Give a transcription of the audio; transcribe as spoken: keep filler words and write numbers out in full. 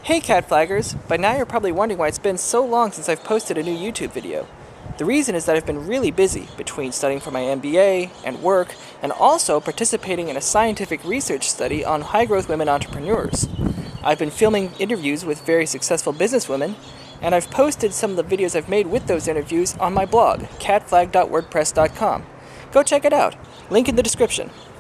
Hey Cat Flaggers! By now you're probably wondering why it's been so long since I've posted a new YouTube video. The reason is that I've been really busy between studying for my M B A and work, and also participating in a scientific research study on high-growth women entrepreneurs. I've been filming interviews with very successful businesswomen, and I've posted some of the videos I've made with those interviews on my blog, cat flag dot wordpress dot com. Go check it out. Link in the description.